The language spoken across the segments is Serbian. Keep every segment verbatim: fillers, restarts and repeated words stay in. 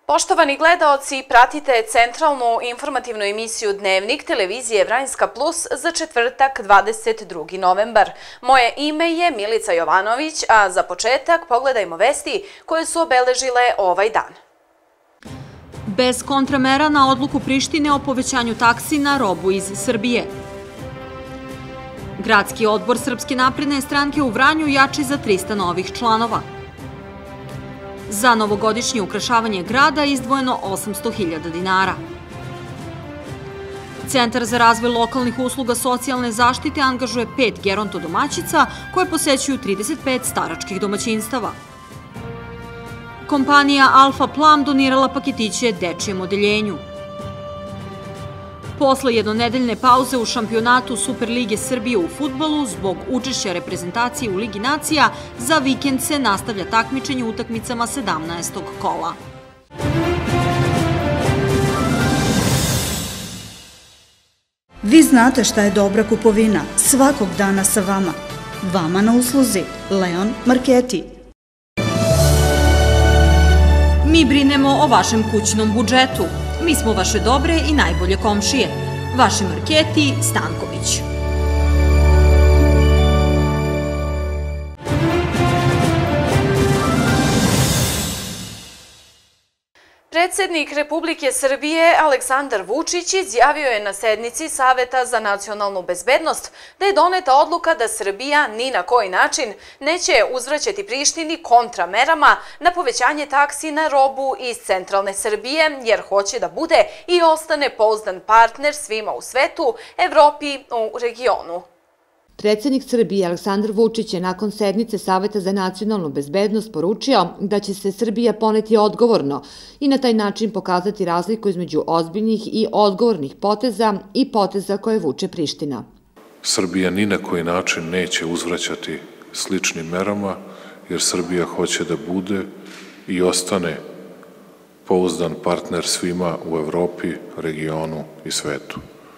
Poštovani gledaoci, pratite centralnu informativnu emisiju Dnevnik televizije Vranjska Plus za četvrtak dvadeset drugi novembar. Moje ime je Milica Jovanović, a za početak pogledajmo vesti koje su obeležile ovaj dan. Bez kontramera na odluku Prištine o povećanju taksi na robu iz Srbije. Gradski odbor Srpske napredne stranke u Vranju jači za trista novih članova. Za novogodišnje ukrašavanje grada izdvojeno osamsto hiljada dinara. Centar za razvoj lokalnih usluga socijalne zaštite angažuje pet geronto domaćica koje posećuju trideset pet staračkih domaćinstava. Kompanija Alfa Plam donirala paketiće dečijem odeljenju. Posle jednonedeljne pauze u šampionatu Superlige Srbije u fudbalu, zbog učešća reprezentacije u Ligi nacija, za vikend se nastavlja takmičenje utakmicama sedamnaestog kola. Vi znate šta je dobra kupovina, svakog dana sa vama. Vama na usluzi Leon Marketi. Mi brinemo o vašem kućnom budžetu. Mi smo vaše dobre i najbolje komšije. Vaši Marketi Stanković. Predsednik Republike Srbije Aleksandar Vučić izjavio je na sednici Saveta za nacionalnu bezbednost da je doneta odluka da Srbija ni na koji način neće uzvraćati Prištini kontramerama na povećanje taksi na robu iz centralne Srbije, jer hoće da bude i ostane pouzdan partner svima u svetu, Evropi, u regionu. Predsednik Srbije Aleksandar Vučić je nakon sednice Saveta za nacionalnu bezbednost poručio da će se Srbija poneti odgovorno i na taj način pokazati razliku između ozbiljnih i odgovornih poteza i poteza koje vuče Priština. Srbija ni na koji način neće uzvraćati sličnim merama, jer Srbija hoće da bude i ostane pouzdan partner svima u Evropi, regionu i svetu.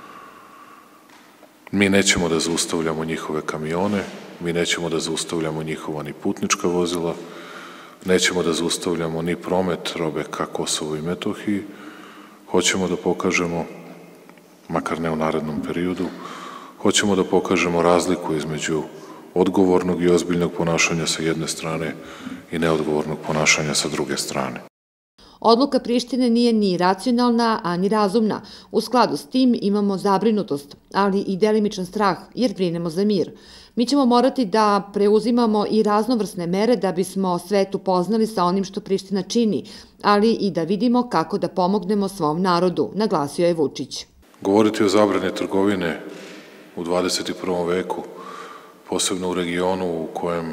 Mi nećemo da zaustavljamo njihove kamione, mi nećemo da zaustavljamo njihova ni putnička vozila, nećemo da zaustavljamo ni promet robe ka Kosovu i Metohiji. Hoćemo da pokažemo, makar ne u narednom periodu, hoćemo da pokažemo razliku između odgovornog i ozbiljnog ponašanja sa jedne strane i neodgovornog ponašanja sa druge strane. Odluka Prištine nije ni racionalna, a ni razumna. U skladu s tim imamo zabrinutost, ali i delimičan strah, jer brinemo za mir. Mi ćemo morati da preuzimamo i raznovrsne mere da bismo svet upoznali sa onim što Priština čini, ali i da vidimo kako da pomognemo svom narodu, naglasio je Vučić. Govoriti o zabrani trgovine u dvadeset prvom veku, posebno u regionu u kojem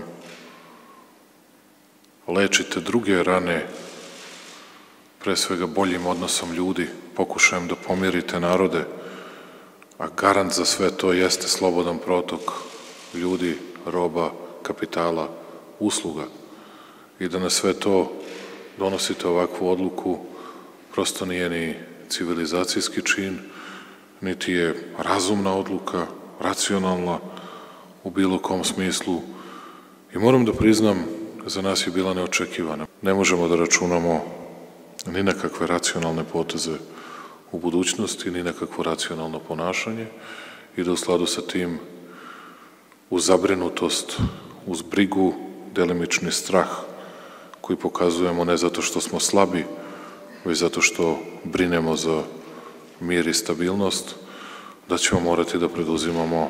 lečite druge rane, pre svega boljim odnosom ljudi, pokušajem da pomirite narode, a garant za sve to jeste slobodan protok ljudi, roba, kapitala, usluga. I da na sve to donosite ovakvu odluku, prosto nije ni civilizacijski čin, niti je razumna odluka, racionalna u bilo kom smislu. I moram da priznam, za nas je bila neočekivana. Ne možemo da računamo ni na kakve racionalne poteze u budućnosti, ni na kakvo racionalno ponašanje i da u skladu sa tim uz zabrinutost, uz brigu, delimični strah koji pokazujemo ne zato što smo slabi, već zato što brinemo za mir i stabilnost, da ćemo morati da preduzimamo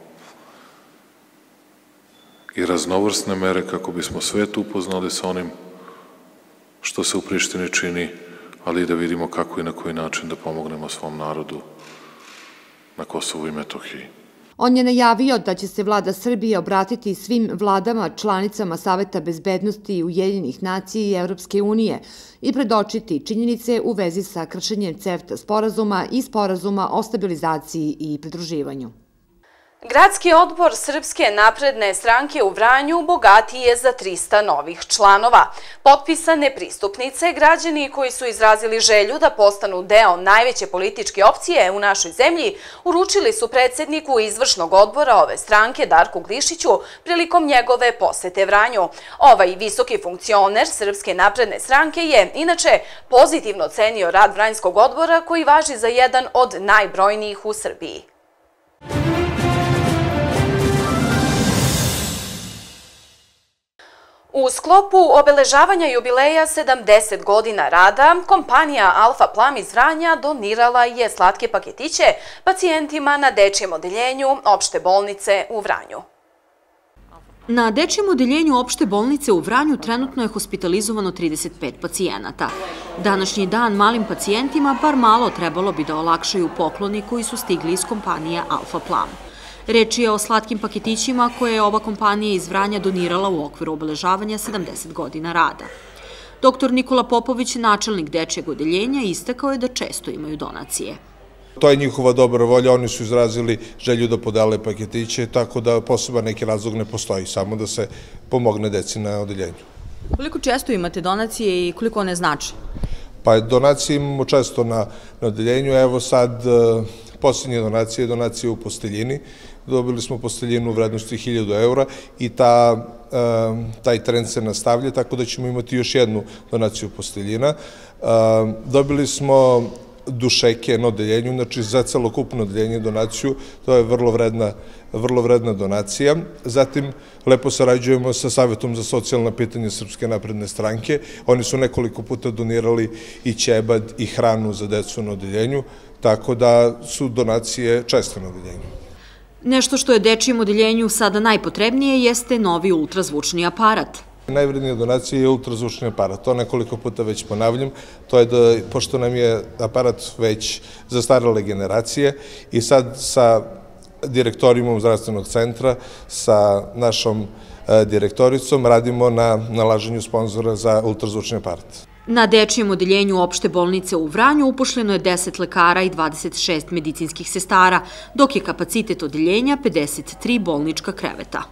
i raznovrsne mere kako bismo svet upoznali sa onim što se u Prištini čini, ali i da vidimo kako i na koji način da pomognemo svom narodu na Kosovu i Metohiji. On je najavio da će se vlada Srbije obratiti svim vladama članicama Saveta bezbednosti Ujedinjenih nacija i Evropske unije i predočiti činjenice u vezi sa kršenjem CEFTA sporazuma i sporazuma o stabilizaciji i pridruživanju. Gradski odbor Srpske napredne stranke u Vranju bogatiji je za trista novih članova. Potpisane pristupnice, građani koji su izrazili želju da postanu deo najveće političke opcije u našoj zemlji, uručili su predsjedniku izvršnog odbora ove stranke Darku Glišiću prilikom njegove posete Vranju. Ovaj visoki funkcioner Srpske napredne stranke je, inače, pozitivno cenio rad Vranjskog odbora koji važi za jedan od najbrojnijih u Srbiji. U sklopu obeležavanja jubileja sedamdeset godina rada, kompanija Alfa Plam iz Vranja donirala je slatke paketiće pacijentima na dečijem odeljenju opšte bolnice u Vranju. Na dečijem odeljenju opšte bolnice u Vranju trenutno je hospitalizovano trideset pet pacijenata. Današnji dan malim pacijentima bar malo trebalo bi da olakšaju pokloni koji su stigli iz kompanije Alfa Plam. Reč je o slatkim paketićima koje je ova kompanija iz Vranja donirala u okviru obeležavanja sedamdeset godina rada. Doktor Nikola Popović, načelnik dečijeg odeljenja, istakao je da često imaju donacije. To je njihova dobra volja, oni su izrazili želju da podele paketiće, tako da poseban neki razlog ne postoji, samo da se pomogne deci na odeljenju. Koliko često imate donacije i koliko one znače? Pa donacije imamo često na odeljenju, evo sad posljednje donacije je donacija u posteljini. Dobili smo posteljinu u vrednosti hiljadu eura i taj trend se nastavlja, tako da ćemo imati još jednu donaciju posteljina. Dobili smo dušeke na odeljenju, znači za celokupno odeljenje donaciju, to je vrlo vredna vrlo vredna donacija. Zatim, lepo sarađujemo sa Savetom za socijalna pitanja Srpske napredne stranke. Oni su nekoliko puta donirali i ćebad i hranu za decu na odeljenju, tako da su donacije česte na odeljenju. Nešto što je dečijem odeljenju sada najpotrebnije jeste novi ultrazvučni aparat. Najvrednija donacija je ultrazvučni aparat. To nekoliko puta već ponavljam. To je da, pošto nam je aparat već zastarele generacije i sad sa direktorijumom zdravstvenog centra, sa našom direktoricom, radimo na nalaženju sponzora za ultrazvučni aparat. Na dečijem odeljenju opšte bolnice u Vranju upošljeno je deset lekara i dvadeset šest medicinskih sestara, dok je kapacitet odeljenja pedeset tri bolnička kreveta.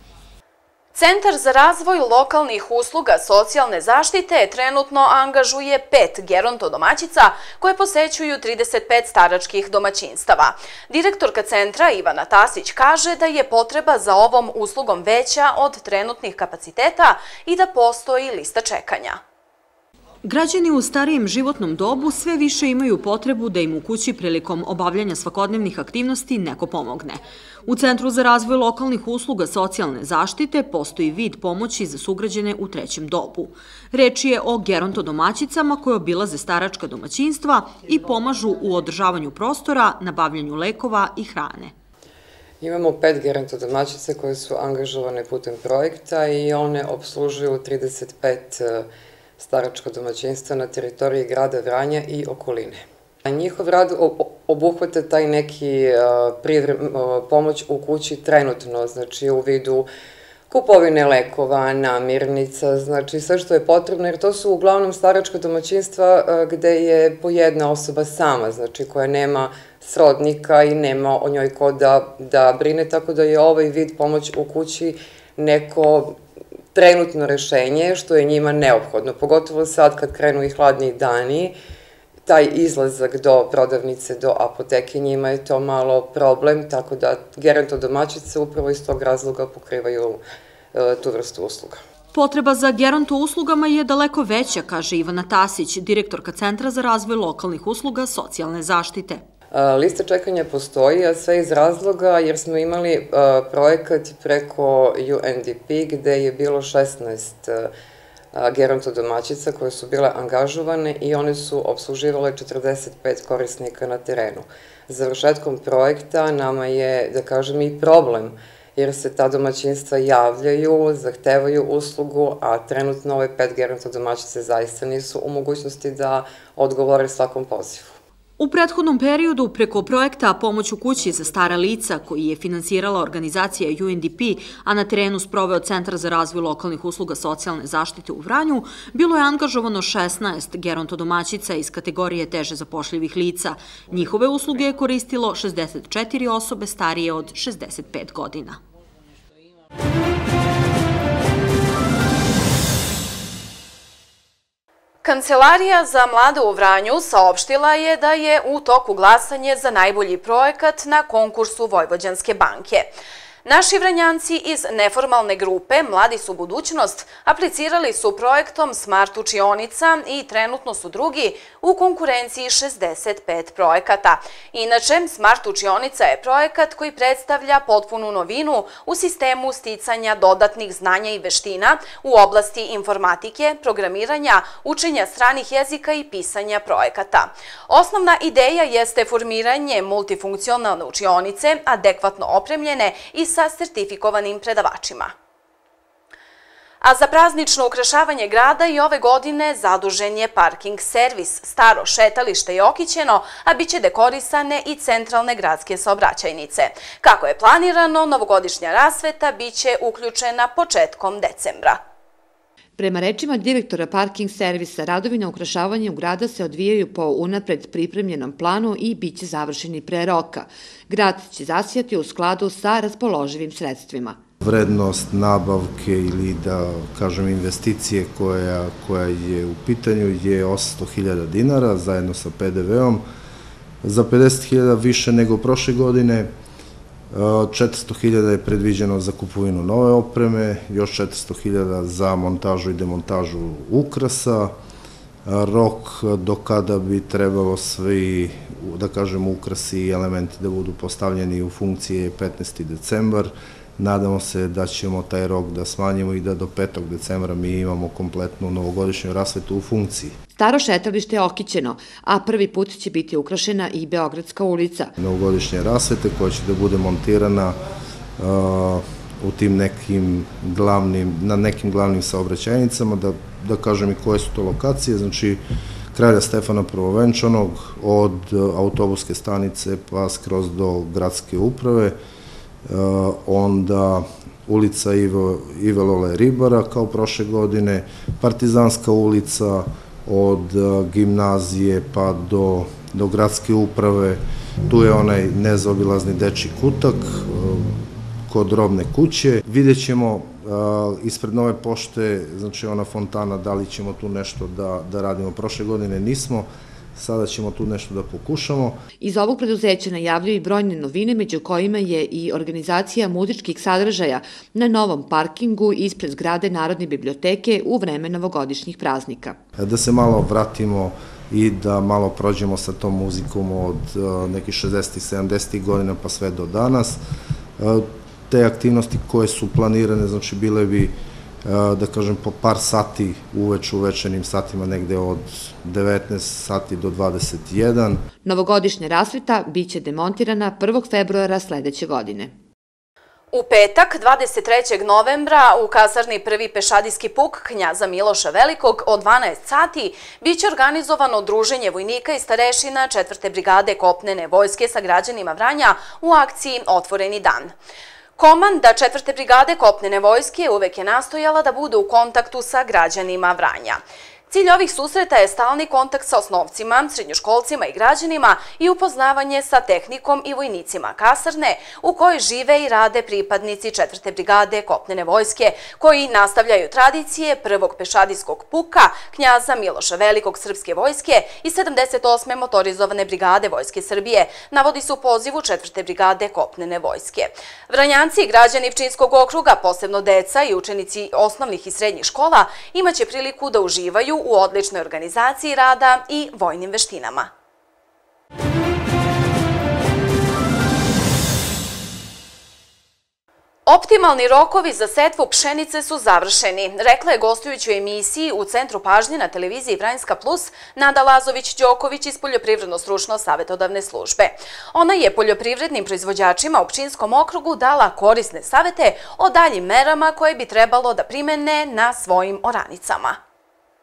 Centar za razvoj lokalnih usluga socijalne zaštite trenutno angažuje pet gerontodomaćica koje posećuju trideset pet staračkih domaćinstava. Direktorka centra Ivana Tasić kaže da je potreba za ovom uslugom veća od trenutnih kapaciteta i da postoji lista čekanja. Građani u starijem životnom dobu sve više imaju potrebu da im u kući prilikom obavljanja svakodnevnih aktivnosti neko pomogne. U Centru za razvoj lokalnih usluga socijalne zaštite postoji vid pomoći za sugrađane u trećem dobu. Reč je o gerontodomaćicama koje obilaze staračka domaćinstva i pomažu u održavanju prostora, nabavljanju lekova i hrane. Imamo pet gerontodomaćica koje su angažovane putem projekta i one obslužuju trideset pet staračka domaćinstva na teritoriji grada Vranja i okoline. Njihov rad obuhvata taj neki pomoć u kući trenutno, znači u vidu kupovine lekova, namirnica, znači sve što je potrebno, jer to su uglavnom staračka domaćinstva gde je po jedna osoba sama, znači koja nema srodnika i nema o njoj ko da brine, tako da je ovaj vid pomoć u kući neko trenutno rešenje što je njima neophodno, pogotovo sad kad krenu i hladniji dani, taj izlazak do prodavnice, do apoteke, njima je to malo problem, tako da gerontodomaćice upravo iz tog razloga pokrivaju tu vrstu usluga. Potreba za geronto uslugama je daleko veća, kaže Ivana Tasić, direktorka Centra za razvoj lokalnih usluga socijalne zaštite. Lista čekanja postoji, a sve iz razloga jer smo imali projekat preko U N D P gde je bilo šesnaest gerontodomaćica koje su bile angažovane i one su obsluživale četrdeset pet korisnika na terenu. Završetkom projekta nama je, da kažem, i problem jer se ta domaćinstva javljaju, zahtevaju uslugu, a trenutno ove pet gerontodomaćice zaista nisu u mogućnosti da odgovore svakom pozivu. U prethodnom periodu preko projekta Pomoć u kući za stara lica koji je finansirala organizacija U N D P, a na terenu sproveo Centar za razvoj lokalnih usluga socijalne zaštite u Vranju, bilo je angažovano šesnaest gerontodomaćica iz kategorije teže zapošljivih lica. Njihove usluge je koristilo šezdeset četiri osobe starije od šezdeset pet godina. Kancelarija za mlade u Vranju saopštila je da je u toku glasanje za najbolji projekat na konkursu Vojvođanske banke. Naši Vranjanci iz neformalne grupe Mladi su budućnost aplicirali su projektom Smart učionica i trenutno su drugi u konkurenciji šezdeset pet projekata. Inače, Smart učionica je projekat koji predstavlja potpunu novinu u sistemu sticanja dodatnih znanja i veština u oblasti informatike, programiranja, učenja stranih jezika i pisanja projekata. Osnovna ideja jeste formiranje multifunkcionalne učionice, adekvatno opremljene i sa sertifikovanim predavačima. A za praznično ukrašavanje grada i ove godine zadužen je parking servis, staro šetalište je okićeno, a bit će dekorisane i centralne gradske saobraćajnice. Kako je planirano, novogodišnja rasveta bit će uključena početkom decembra. Prema rečima direktora parking servisa, radovi na ukrašavanju grada se odvijaju po unapred pripremljenom planu i bit će završeni pre roka. Grad će zasijati u skladu sa raspoloživim sredstvima. Vrednost nabavke ili da kažem investicije koja, koja je u pitanju je osamsto hiljada dinara zajedno sa P D V-om. Za pedeset hiljada više nego prošle godine. četiristo hiljada je predviđeno za kupovinu nove opreme, još četiristo hiljada za montažu i demontažu ukrasa. Rok do kada bi trebalo svi, da kažem, ukrasi i elementi da budu postavljeni u funkcije je petnaesti decembar. Nadamo se da ćemo taj rok da smanjimo i da do petog decembra mi imamo kompletnu novogodišnju rasvetu u funkciji. Staro šetalište je okićeno, a prvi put će biti ukrašena i Beogradska ulica. Novogodišnje rasvete koja će da bude montirana u tim nekim glavnim, na nekim glavnim saobraćajnicama, da, da kažem i koje su to lokacije, znači Kralja Stefana Prvovenčanog, od autobuske stanice pa skroz do gradske uprave, onda ulica Ive Lole Ribara kao prošle godine, Partizanska ulica od gimnazije pa do, do gradske uprave, tu je onaj nezaobilazni dečji kutak kod Robne kuće. Vidjet ćemo ispred Nove pošte, znači ona fontana, da li ćemo tu nešto da, da radimo. Prošle godine nismo, sada ćemo tu nešto da pokušamo. Iz ovog preduzeća najavljuju i brojne novine, među kojima je i organizacija muzičkih sadržaja na novom parkingu ispred zgrade Narodne biblioteke u vreme novogodišnjih praznika. Da se malo vratimo i da malo prođemo sa tom muzikom od nekih šezdesetih, sedamdesetih godina pa sve do danas. Te aktivnosti koje su planirane, znači bile bi, da kažem, po par sati uveč u večernjim satima, negde od devetnaest sati do dvadeset jedan. Novogodišnja rasveta biće demontirana prvog februara sledeće godine. U petak, dvadeset trećeg novembra, u kasarni Prvi pešadijski puk Knjaza Miloša Velikog od dvanaest sati biće organizovano druženje vojnika i starešina četvrte brigade kopnene vojske sa građanima Vranja u akciji Otvoreni dan. Komanda četvrte brigade kopnene vojske uvek je nastojala da bude u kontaktu sa građanima Vranja. Cilj ovih susreta je stalni kontakt sa osnovcima, srednjoškolcima i građanima i upoznavanje sa tehnikom i vojnicima kasarne u kojoj žive i rade pripadnici četvrte brigade kopnene vojske koji nastavljaju tradicije prvog pešadijskog puka Knjaza Miloša Velikog srpske vojske i sedamdeset osme motorizovane brigade Vojske Srbije, navodi se u pozivu četvrte brigade kopnene vojske. Vranjanci i građani Pčinjskog okruga, posebno deca i učenici osnovnih i srednjih škola, imaće priliku da uživaju u odličnoj organizaciji rada i vojnim veštinama. Optimalni rokovi za setvu pšenice su završeni, rekla je gostujući u emisiji u Centru pažnje na televiziji Vranjska plus Nada Lazović-Đoković iz Poljoprivredno-stručno-savetodavne službe. Ona je poljoprivrednim proizvođačima u Pčinjskom okrugu dala korisne savete o daljim merama koje bi trebalo da primene na svojim oranicama.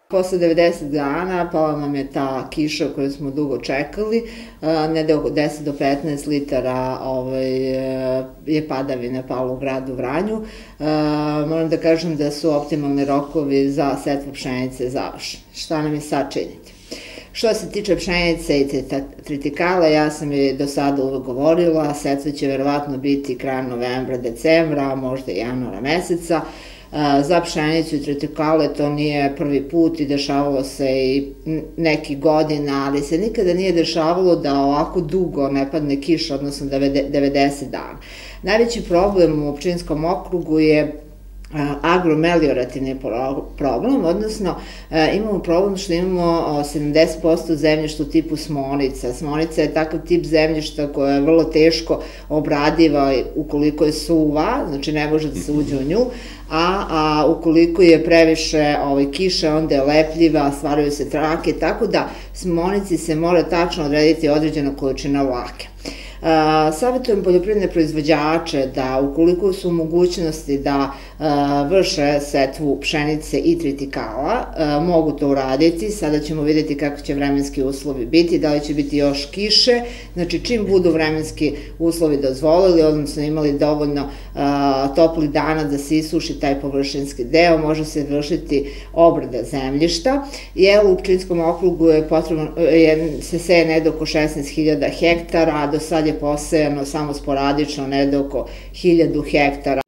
Posle devedeset dana pala nam je ta kiša koju smo dugo čekali, negde oko deset do petnaest litara je padavina palo u gradu Vranju. Moram da kažem da su optimalni rokovi za setvu pšenice završeni. Šta nam je sad činiti? Što se tiče pšenice i tritikala, ja sam je do sada uvek govorila, setva će verovatno biti krajem novembra, decembra, možda i januara meseca. Za pšenicu i tritikale to nije prvi put i dešavalo se i neki godina, ali se nikada nije dešavalo da ovako dugo ne padne kiša, odnosno devedeset dana. Najveći problem u Pčinjskom okrugu je agromeliorativni problem, odnosno imamo problem što imamo sedamdeset posto zemljišta u tipu smonica. Smonica je takav tip zemljišta koja je vrlo teško obradiva ukoliko je suva, znači ne može da se uđe u nju, a ukoliko je previše kiše, onda je lepljiva, stvaraju se trake, tako da smonici se mora tačno odrediti određena količina vlake. Savjetujem poljoprivredne proizvođače da ukoliko su u mogućnosti da vrše setvu pšenice i tritikala, mogu to uraditi. Sada ćemo vidjeti kako će vremenski uslovi biti, da li će biti još kiše. Znači čim budu vremenski uslovi dozvolili, odnosno imali dovoljno toplih dana da se isuši taj površinski deo, može se vršiti obrada zemljišta. Jel u Pčinjskom okrugu se seje negde oko šesnaest hiljada hektara, a do sad je posejano samo sporadično negde oko hiljadu hektara.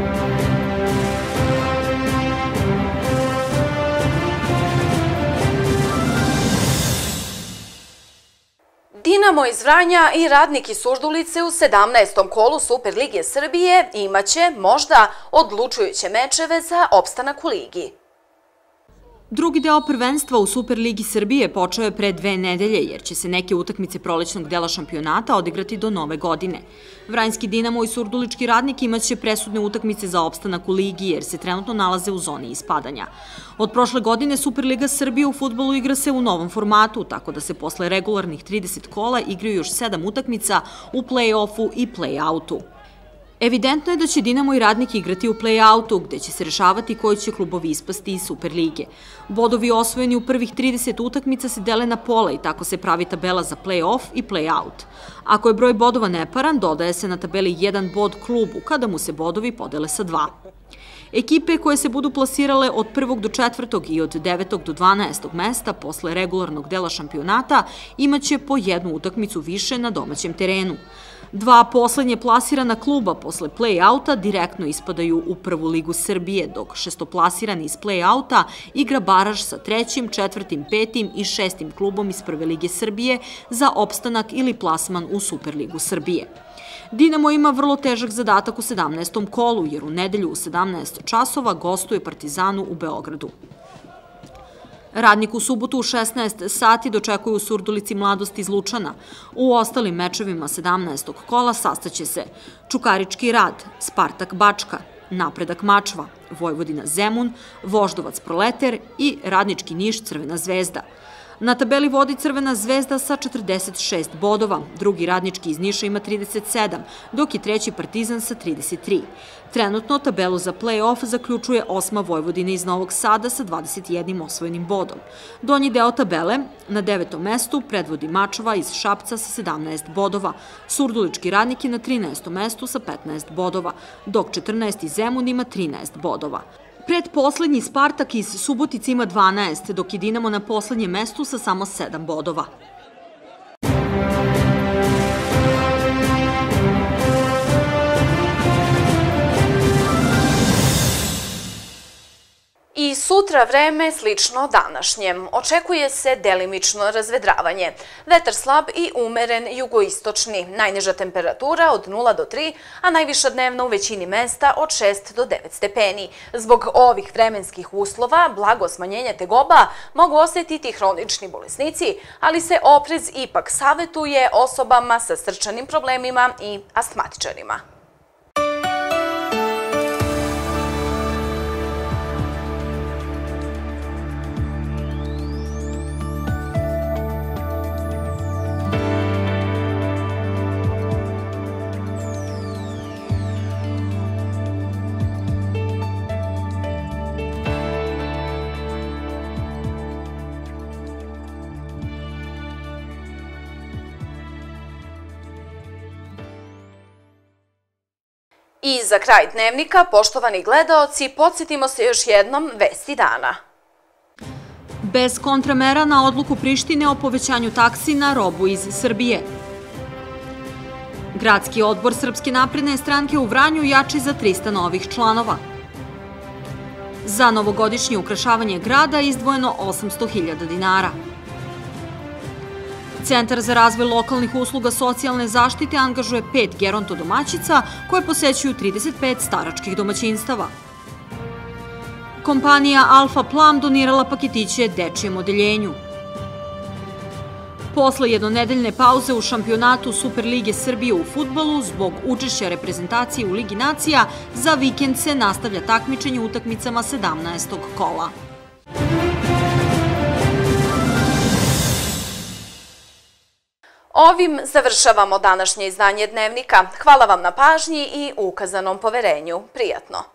Dinamo iz Vranja i Radnik iz Surdulice u sedamnaestom kolu Superlige Srbije imaće možda odlučujuće mečeve za opstanak u ligi. Drugi deo prvenstva u Superligi Srbije počeo je pre dve nedelje, jer će se neke utakmice prolećnog dela šampionata odigrati do nove godine. Vranjski Dinamo i Surdulički Radnik imaće presudne utakmice za opstanak u ligi, jer se trenutno nalaze u zoni ispadanja. Od prošle godine Superliga Srbije u fudbalu igra se u novom formatu, tako da se posle regularnih trideset kola igraju još sedam utakmica u play-offu i play-outu. Evidentno je da će Dinamo i Radnik igrati u play-outu, gde će se rešavati koji će klubovi ispasti iz Superlige. Bodovi osvojeni u prvih trideset utakmica se dele na pola i tako se pravi tabela za play-off i play-out. Ako je broj bodova neparan, dodaje se na tabeli jedan bod klubu, kada mu se bodovi podele sa dva. Ekipe koje se budu plasirale od prvog do četvrtog i od devetog do dvanaestog mesta posle regularnog dela šampionata imaće po jednu utakmicu više na domaćem terenu. Dva poslednje plasirana kluba posle play-outa direktno ispadaju u prvu ligu Srbije, dok šestoplasirani iz play-outa igra baraž sa trećim, četvrtim, petim i šestim klubom iz prve lige Srbije za opstanak ili plasman u Superligu Srbije. Dinamo ima vrlo težak zadatak u sedamnaestom kolu, jer u nedelju u sedamnaest časova gostuje Partizanu u Beogradu. Radnik u subotu u šesnaest sati dočekuju u Surdulici Mladost iz Lučana. U ostalim mečevima sedamnaestog kola sastaće se Čukarički Rad, Spartak Bačka, Napredak Mačva, Vojvodina Zemun, Voždovac Proleter i Radnički Niš Crvena zvezda. Na tabeli vodi Crvena zvezda sa četrdeset šest bodova, drugi Radnički iz Niša ima trideset sedam, dok je treći Partizan sa trideset tri. Trenutno tabelu za play-off zaključuje osma Vojvodina iz Novog Sada sa dvadeset jednim osvojenim bodom. Donji deo tabele na devetom mestu predvodi Mačva iz Šapca sa sedamnaest bodova, Surdulički Radnik je na trinaestom mestu sa petnaest bodova, dok četrnaesti Zemun ima trinaest bodova. Predposlednji Spartak iz Subotice ima dvanaest, dok je Dinamo na poslednjem mestu sa samo sedam bodova. I sutra vreme slično današnjem. Očekuje se delimično razvedravanje. Vetar slab i umeren jugoistočni. Najniža temperatura od nula do tri, a najviša dnevna u većini mesta od šest do devet stepeni. Zbog ovih vremenskih uslova, blago smanjenje tegoba mogu osetiti hronični bolesnici, ali se oprez ipak savetuje osobama sa srčanim problemima i astmatičarima. I za kraj dnevnika, poštovani gledaoci, podsjetimo se još jednom vesti dana. Bez kontramera na odluku Prištine o povećanju taksi na robu iz Srbije. Gradski odbor Srpske napredne stranke u Vranju jači za trista novih članova. Za novogodišnje ukrašavanje grada izdvojeno osamsto hiljada dinara. Centar za razvoj lokalnih usluga socijalne zaštite angažuje pet geronto domaćica koje posećuju trideset pet staračkih domaćinstava. Kompanija Alfa Plam donirala paketiće dečijem odeljenju. Posle jednonedeljne pauze u šampionatu Superlige Srbije u fudbalu, zbog učešća reprezentacije u Ligi nacija, za vikend se nastavlja takmičenje u utakmicama sedamnaestog kola. Ovim završavamo današnje izdanje Dnevnika. Hvala vam na pažnji i ukazanom poverenju. Prijatno!